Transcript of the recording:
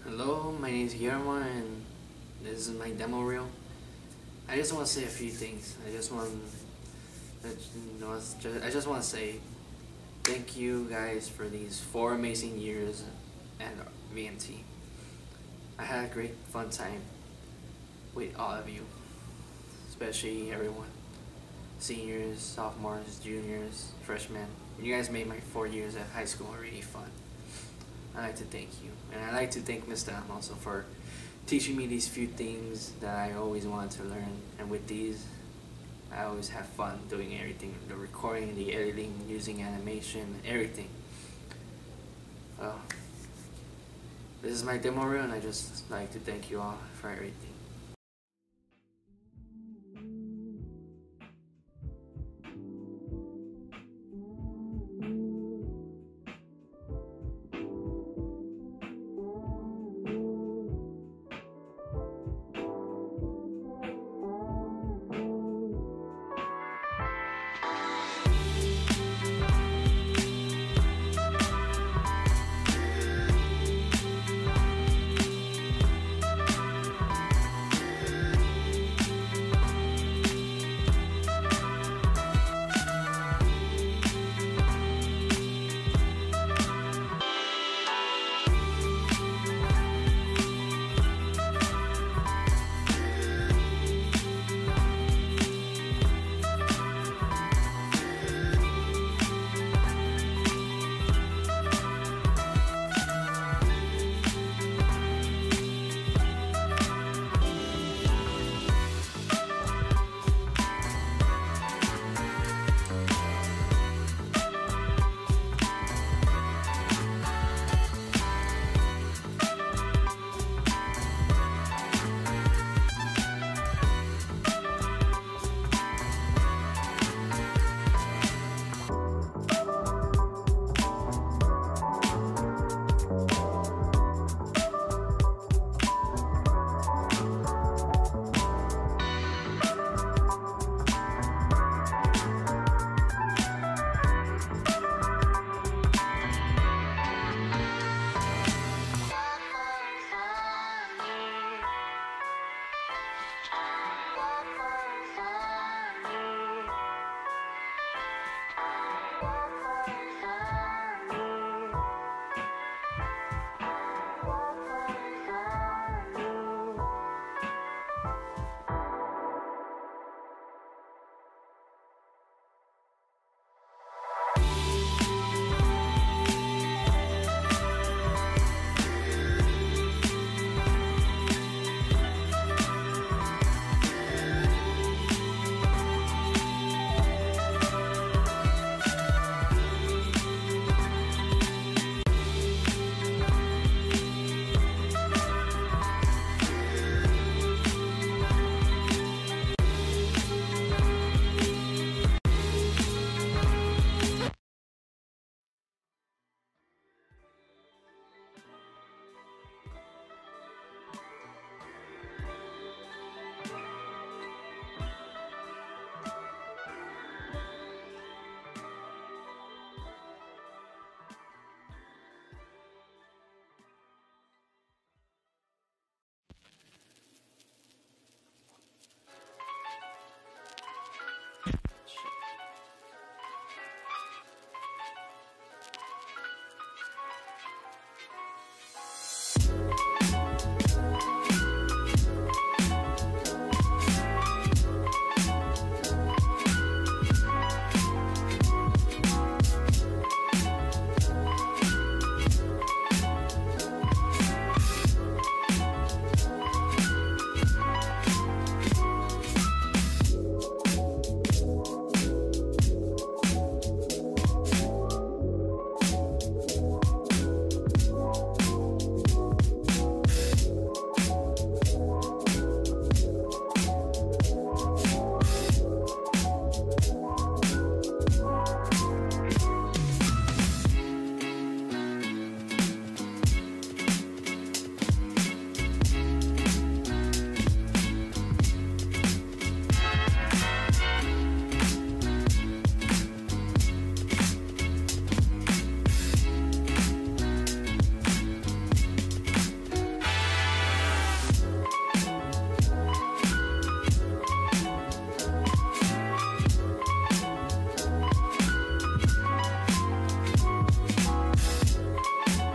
Hello, my name is Guillermo and this is my demo reel. I just want to say a few things. I just want to say thank you guys for these 4 amazing years at VMT. I had a great fun time with all of you, especially everyone. Seniors, sophomores, juniors, freshmen. You guys made my 4 years at high school really fun. I'd like to thank you. And I'd like to thank Mr. Am also for teaching me these few things that I always wanted to learn. And with these, I always have fun doing everything. The recording, the editing, using animation, everything. Well, this is my demo reel and I just like to thank you all for everything.